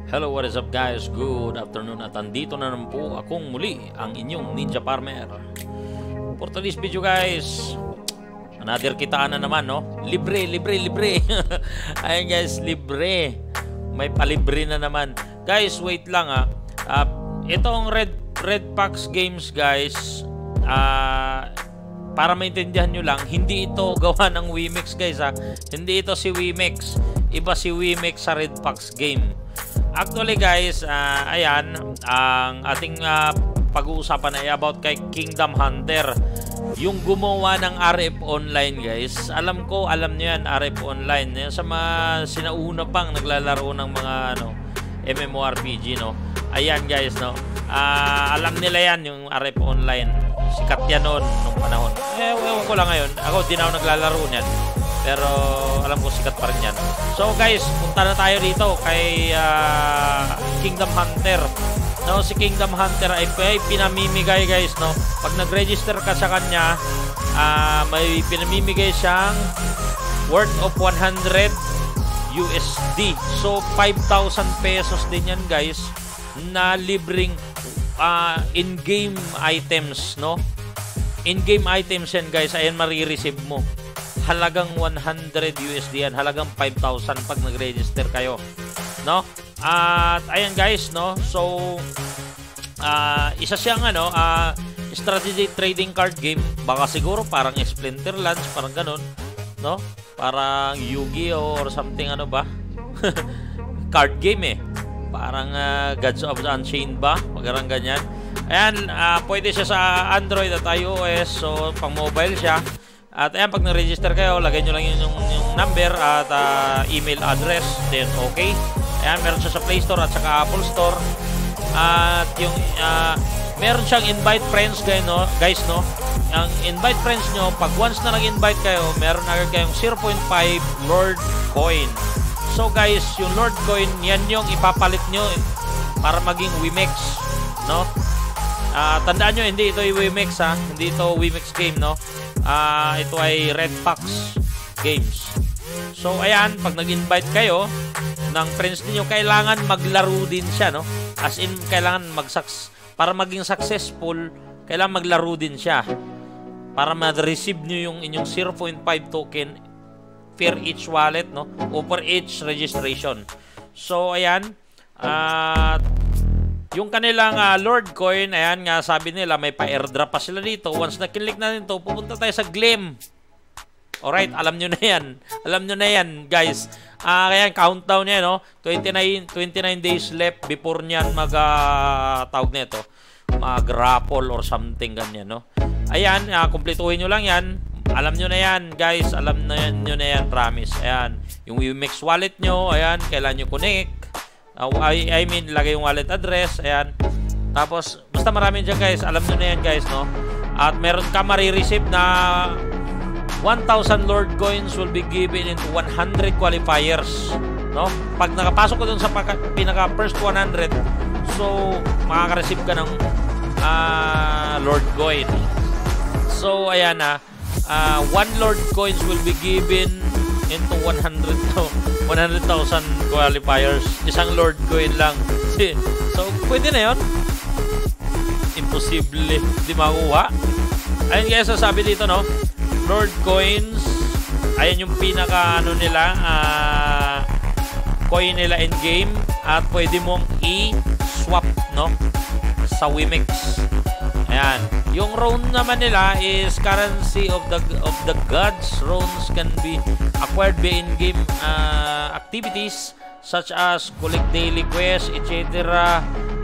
Hello, what is up guys? Good afternoon at andito na naman po akong muli ang inyong Ninja Farmer. For today's video guys, another kitaan na naman, no? Libre. Ayan guys, libre. May palibre na naman. Guys, wait lang ha. Itong Red Fox Games guys, para maintindihan nyo lang, hindi ito gawa ng Wemex guys ha. Hindi ito si Wemex. Iba si Wemex sa Red Fox Game. Actually guys, ayan, ang ating pag-uusapan ay about kay Kingdom Hunter. Yung gumawa ng RF Online guys. Alam nyo yan, RF Online. Yan sa mga sinauna pang naglalaro ng mga MMORPG, no. Ayan guys, no. Alam nila yan, yung RF Online. Sikat yan noon, nung panahon. Ewan ko lang ngayon. Ako, di na ako naglalaro niyan. Pero alam ko sikat pa rin yan. So guys, punta na tayo dito kay Kingdom Hunter. No, si Kingdom Hunter ay pinamimigay guys, no. Pag nag-register ka sa kanya, may pinamimigay siyang worth of 100 USD. So 5,000 pesos din yan guys, na libreng in-game items, no. In-game items yan guys, ayan marireceive mo. Halagang 100 USD yan, halagang 5,000 pag nag-register kayo, no? At ayan guys, no. So isa siyang strategy trading card game. Baka siguro parang Splinterlands, parang ganun, no? Parang Yu-Gi-Oh or something, ano ba? Card game eh. Parang Gods of the Unchained ba? Parang ganyan. Ayan, pwede siya sa Android at iOS. So pang mobile siya. At ayan, pag na-register kayo, lagay nyo lang yung number at email address. Then, okay. Ayan, meron siya sa Play Store at saka Apple Store. At yung, meron siyang invite friends guys, no? Ang invite friends nyo, pag once na nag-invite kayo, meron agad kayong 0.5 Lord Coin. So, guys, yung Lord Coin, yan yung ipapalit nyo para maging Wemex, no? Tandaan nyo, hindi ito yung Wemex, ha? Hindi ito Wemex game, no? Ito ay Red Fox Games. So ayan, pag nag-invite kayo ng friends niyo, kailangan maglaro din siya, no? As in, kailangan para maging successful, kailangan maglaro din siya para ma-receive niyo yung inyong 0.5 token per each wallet, no? O per each registration. So ayan, yung kanilang Lord Coin, ayan nga, sabi nila may pa-airdrop pa sila dito. Once na kinlik natin to, pupunta tayo sa Gleam. Alright, alam nyo na yan. Alam nyo na yan, guys. Kaya countdown niya, no? 29 days left before niyan tawag nito, mag-raffle or something ganyan, no? Ayan, kumpletuhin nyo lang yan. Alam nyo na yan, guys. Alam nyo na yan, promise. Ayan, yung Wemex wallet nyo, ayan, kailan nyo connect. I mean, lagay yung wallet address. Ayan. Tapos, basta marami dyan guys. Alam nyo na yan guys, no? At meron ka marireceive na 1,000 Lord Coins will be given into 100 qualifiers, no? Pag nakapasok ko dun sa pinaka first 100, so makaka-receive ka ng Lord Coin. So, ayan 1 Lord Coins will be given into 100,000 qualifiers. Isang Lord Coin lang. So, pwede na yun. Imposible di makuha. Ayun guys, sabi dito, no? Lord Coins, ayan yung pinaka nila, coin nila in game. At pwede mong i-swap, no? Sa Wemex. Ayan. Yung rune naman nila is currency of the gods. Runes can be acquired by in-game activities such as collect daily quests, etc.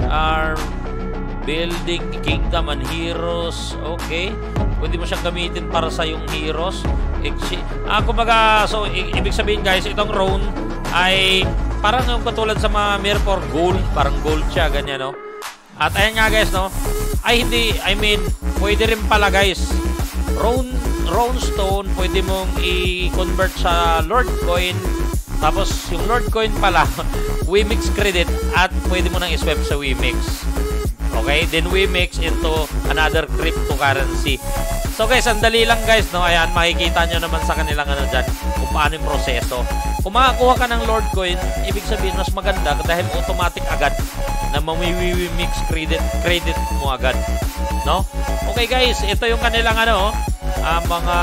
Building kingdom and heroes. Okay. Pwede mo siyang gamitin para sa yung heroes. Kumbaga, so ibig sabihin guys, itong rune ay parang katulad sa mga mirror for gold. Parang gold siya, ganyan, no? At ayan nga guys, no? Pwede rin pala guys, Rune Stone, pwede mong i-convert sa Lord Coin. Tapos yung Lord Coin pala, Wemex credit, at pwede mo nang i-swap sa Wemex. Okay? Then we mix into another cryptocurrency. So guys, sandali lang guys, no? Ayan, makikita nyo naman sa kanilang ano dyan, kung paano yung proseso. Kung makakuha ka ng Lord Coin, ibig sabihin mas maganda dahil automatic agad na mami-mix credit mo agad, no? Okay guys, ito yung kanilang ano, mga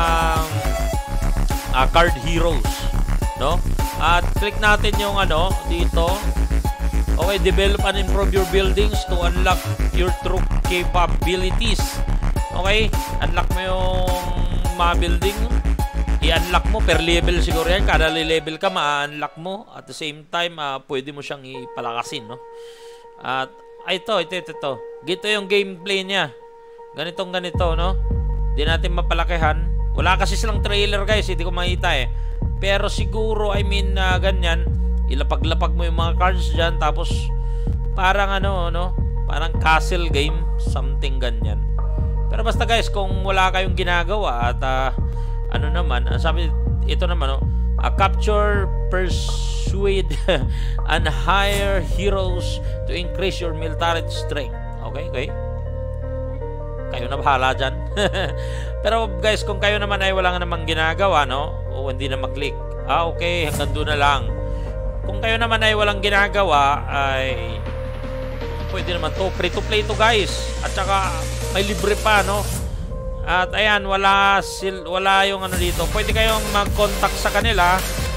card heroes, no? At click natin yung ano dito. Okay, develop and improve your buildings to unlock your true capabilities. Okay, unlock mo yung mga building. I-unlock mo per level siguro yan. Kada level ka, ma-unlock mo. At the same time, pwede mo siyang ipalakasin, no? At ito. Gito yung gameplay niya. Ganitong ganito, no? Hindi natin mapalakihan. Wala kasi silang trailer, guys. Hindi ko makita eh. Pero siguro, ganyan. Ilapag-lapag mo yung mga cards dyan. Tapos, parang ano, no? Parang castle game. Something ganyan. Pero basta guys, kung wala kayong ginagawa at ano naman, sabi ito naman, no? Capture, persuade, and hire heroes to increase your military strength. Okay? Kayo na bahala dyan. Pero guys, kung kayo naman ay wala namang ginagawa, no? O hindi na mag-click. Okay, hanggang doon na lang. Kung kayo naman ay walang ginagawa, ay pwede naman to. Free to play to guys. At saka may libre pa, no? At ayan, wala yung ano dito. Pwede kayong mag-contact sa kanila.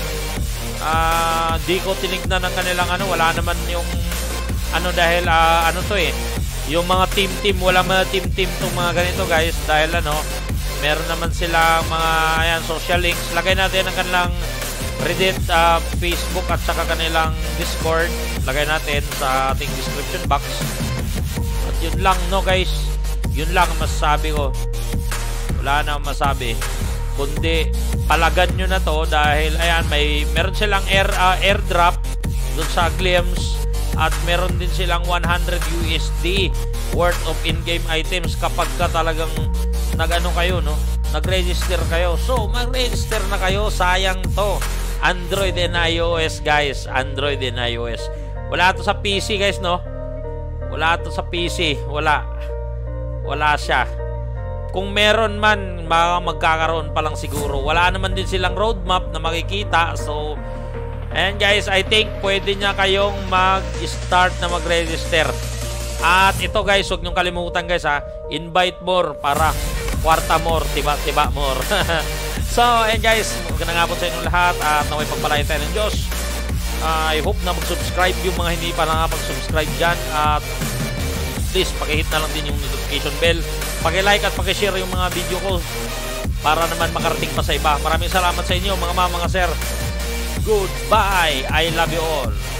Di ko tinignan ng kanilang ano. Wala naman yung ano dahil ano to eh. Yung mga team, wala mga team tong mga ganito guys. Dahil ano, meron naman sila mga ayan, social links. Lagay natin ang kanilang Reddit, Facebook at saka kanilang Discord. Lagay natin sa ating description box. At yun lang, no guys. Yun lang ang masasabi ko. Wala na akong masabi. Kundi palagan nyo na to dahil ayan, meron silang airdrop dun sa Glimpse at meron din silang 100 USD worth of in-game items kapag ka talagang nag-ano kayo, no? Nag-register kayo. So, mag-register na kayo. Sayang to. Android and iOS, guys. Android and iOS. Wala to sa PC, guys, no? Wala to sa PC. Wala siya. Kung meron man, magkakaroon pa lang siguro. Wala naman din silang roadmap na makikita. So, ayan guys, I think pwede niya kayong mag-start na mag-register. At ito guys, huwag niyong kalimutan guys ha. Invite more para kwarta more, tiba more. So, ayan guys, magandang hapon sa inyong lahat at naway pagpalain tayo ng Diyos. I hope na mag-subscribe yung mga hindi pa nakapag-subscribe dyan. At please, pakihit na lang din yung notification bell. Paki-like at paki-share yung mga video ko para naman makarating pa sa iba. Maraming salamat sa inyo mga mama, mga sir. Goodbye. I love you all.